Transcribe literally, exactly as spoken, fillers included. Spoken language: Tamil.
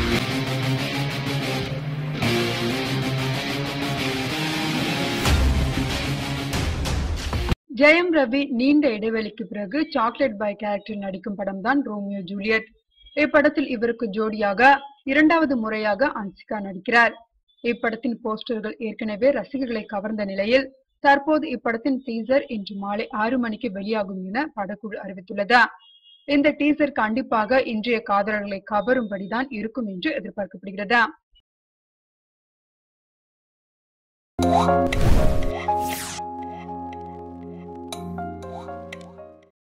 ஜெயம் ரவி நீண்ட இடைவெளிக்கு பிறகு சாக்லேட் பாய் கேரக்டரில் நடிக்கும் படம் தான் ரோமியோ ஜூலியட். இப்படத்தில் இவருக்கு ஜோடியாக இரண்டாவது முறையாக அன்சிகா நடிக்கிறார். இப்படத்தின் போஸ்டர்கள் ஏற்கனவே ரசிகர்களை கவர்ந்த நிலையில் தற்போது இப்படத்தின் டீசர் இன்று மாலை ஆறு மணிக்கு வெளியாகும் என படக்குழு அறிவித்துள்ளது. இந்த டீசர் கண்டிப்பாக இன்றைய காதலர்களை கவரும்படிதான் இருக்கும் என்று எதிர்பார்க்கப்படுகிறது.